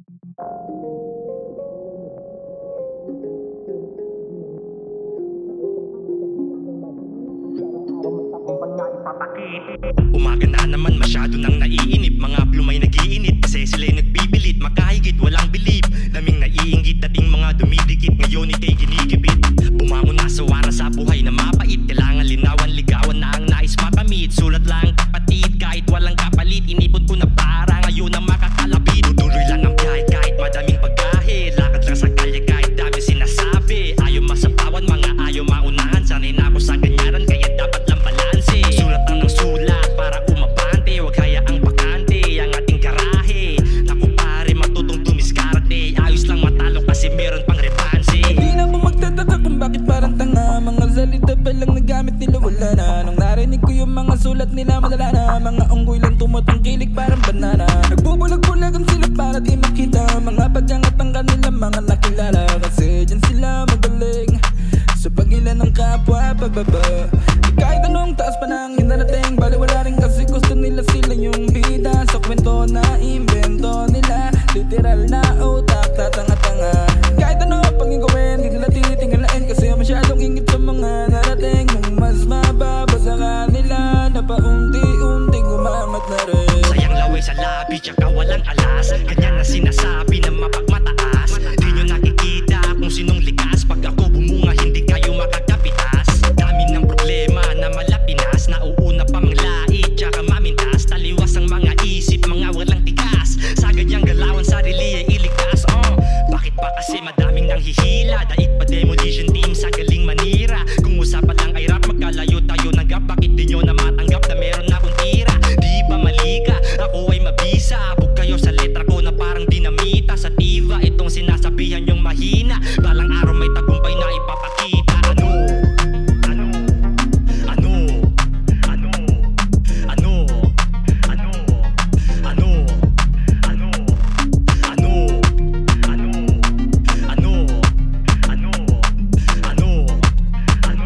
Umaga na naman, masyado nang naiinip. Mga plumay nagiinit kasi sila'y nagbibilit. Makahigit, walang bilib, daming naiinggit. Dating mga dumidikit, ngayon ika'y ginigipit. Bumangon na sa wara sa buhay na mapait. Kailangan linawan, ligawan na ang nais makamit. Sulat lang kapatid, kahit walang kapalit. Inipon ko na para ngayon na makakalapit. Tutuloy lang ang biyahe kahit madaming pagkahe. Lakad lang sa kalye kahit dami sinasabi. Ayaw masapawan, mga ayaw maunahan. Sanay na ako sa ganyaran, kaya dapat lang balanse. Sulat lang ng sulat para umabante. Huwag hayaang bakante ang ating garahe. Naku pare, matutong tumiskarte. Ayos lang matalo kasi meron pang repanse. Di na po magtataka kung bakit parang tanga. Mga salita pa lang nagamit nila, wala na. Nung narinig ko yung mga sulat nila, madala na. Mga unggoy lang tumutungkilik parang banana. Nagbubulag-bulagan sila para di makita. Mga pagyangat ang kanila mga nakilala. Kasi dyan sila magaling sa pagilan ng kapwa pababa. Kahit anong taas pa nang hinarating, bali wala rin kasi gusto nila sila yung bida. Sa kwento na invento nila, literal na utak tatanga-tanga. Kahit ano pang gawin, di nila titingalain kasi masyadong ingit sa mga narating. Nung mas mababa sa kanila, na paunti-unti gumangat na rin. Sayang laway sa labi, tsaka walang alas. Ganyan na sinasabi na mapagmataas. Di nyo nakikita kung sinong likas. Pag ako bumunga, hindi kayo makakapitas. Dami ng problema na malapinas. Nauuna pa mang lait, tsaka mamintas. Taliwas ang mga isip, mga walang tigas. Sa ganyang galawan, sarili ay iligtas. Bakit ba kasi madaming nanghihila? Daig pa demolition team sa galing manira. Kung usapan lang ay rap, magkalayo tayo ng gap. Bakit di nyo na matanggap na meron akong tira? Di ba malika? Ako ay mabisa. Abog kayo sa letra ko na parang dinamita. Sa tiva, itong sinasabihan yung mahina. Balang araw may tagumpay na ipapakita. Ano? Ano? Ano? Ano? Ano? Ano? Ano? Ano? Ano? Ano? Ano? Ano? Ano? Ano?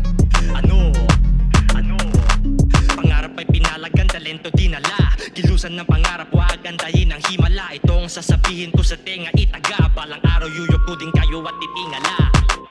Ano? Ano? Pangarap ay pinalagan, talento dinala. Kilusan ng pangarap, wag andahin ang himala. Itong sasabihin ko sa tenga itaga. Balang araw yuyok ko din kayo at titingala.